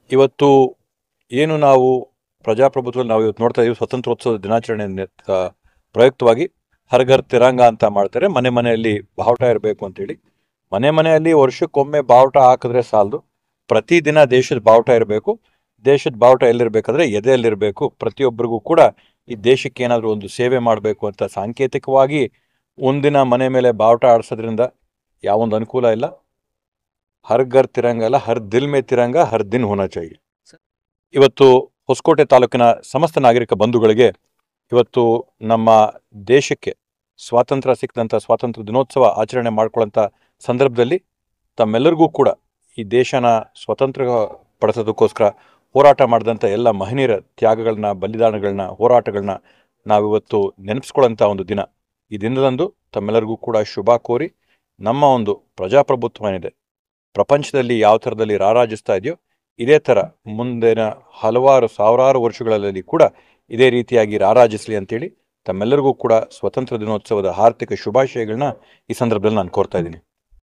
ಇವತ್ತು ಏನು ನಾವು ಪ್ರಜಾಪ್ರಭುತ್ವದಲ್ಲಿ ನಾವು ಇವತ್ತು ನೋಡ್ತಾ ಇದ್ದೀವಿ, ಸ್ವಾತಂತ್ರ್ಯೋತ್ಸವದ ದಿನಾಚರಣೆ ಪ್ರಯುಕ್ತವಾಗಿ ಹರ್ ಘರ್ ತಿರಂಗ ಅಂತ ಮಾಡ್ತಾರೆ. ಮನೆ ಮನೆಯಲ್ಲಿ ಬಾವುಟ ಇರಬೇಕು ಅಂತೇಳಿ. ಮನೆ ಮನೆಯಲ್ಲಿ ವರ್ಷಕ್ಕೊಮ್ಮೆ ಬಾವುಟ ಹಾಕಿದ್ರೆ ಸಾಲದು, ಪ್ರತಿದಿನ ದೇಶದ ಬಾವುಟ ಇರಬೇಕು. ದೇಶದ ಬಾವುಟ ಎಲ್ಲಿರ್ಬೇಕಂದ್ರೆ ಎದೆಯಲ್ಲಿರಬೇಕು. ಪ್ರತಿಯೊಬ್ಬರಿಗೂ ಕೂಡ ಈ ದೇಶಕ್ಕೆ ಏನಾದರೂ ಒಂದು ಸೇವೆ ಮಾಡಬೇಕು ಅಂತ ಸಾಂಕೇತಿಕವಾಗಿ ಒಂದಿನ ಮನೆ ಮೇಲೆ ಬಾವುಟ ಆಡಿಸೋದ್ರಿಂದ ಯಾವೊಂದು ಅನುಕೂಲ ಇಲ್ಲ. ಹರ್ ಘರ್ ತಿರಂಗ ಅಲ್ಲ, ಹರ್ ದಿಲ್ ಮೇ ತಿರಂಗ ಹರ್ ದಿನ್ ಹೋನಾ ಚಾಹಿಯೆ. ಇವತ್ತು ಹೊಸಕೋಟೆ ತಾಲೂಕಿನ ಸಮಸ್ತ ನಾಗರಿಕ ಬಂಧುಗಳಿಗೆ ಇವತ್ತು ನಮ್ಮ ದೇಶಕ್ಕೆ ಸ್ವಾತಂತ್ರ್ಯ ಸಿಕ್ಕಿದಂಥ ಸ್ವಾತಂತ್ರ್ಯ ದಿನೋತ್ಸವ ಆಚರಣೆ ಮಾಡ್ಕೊಳ್ಳೋಂಥ ಸಂದರ್ಭದಲ್ಲಿ ತಮ್ಮೆಲ್ಲರಿಗೂ ಕೂಡ ಈ ದೇಶನ ಸ್ವಾತಂತ್ರ್ಯ ಪಡಿಸೋದಕ್ಕೋಸ್ಕರ ಹೋರಾಟ ಮಾಡಿದಂಥ ಎಲ್ಲ ಮಹನೀಯರ ತ್ಯಾಗಗಳನ್ನ, ಬಲಿದಾನಗಳನ್ನ, ಹೋರಾಟಗಳನ್ನ ನಾವಿವತ್ತು ನೆನಪಿಸ್ಕೊಳ್ಳೋಂಥ ಒಂದು ದಿನ. ಈ ದಿನದಂದು ತಮ್ಮೆಲ್ಲರಿಗೂ ಕೂಡ ಶುಭ ಕೋರಿ, ನಮ್ಮ ಒಂದು ಪ್ರಜಾಪ್ರಭುತ್ವ ಏನಿದೆ ಪ್ರಪಂಚದಲ್ಲಿ ಯಾವ ಥರದಲ್ಲಿ ರಾರಾಜಿಸ್ತಾ ಇದೆಯೋ ಇದೇ ಥರ ಮುಂದಿನ ಹಲವಾರು ಸಾವಿರಾರು ವರ್ಷಗಳಲ್ಲಿ ಕೂಡ ಇದೇ ರೀತಿಯಾಗಿ ರಾರಾಜಿಸಲಿ ಅಂತೇಳಿ ತಮ್ಮೆಲ್ಲರಿಗೂ ಕೂಡ ಸ್ವತಂತ್ರ ದಿನೋತ್ಸವದ ಹಾರ್ದಿಕ ಶುಭಾಶಯಗಳನ್ನ ಈ ಸಂದರ್ಭದಲ್ಲಿ ನಾನು ಕೋರ್ತಾ ಇದ್ದೀನಿ.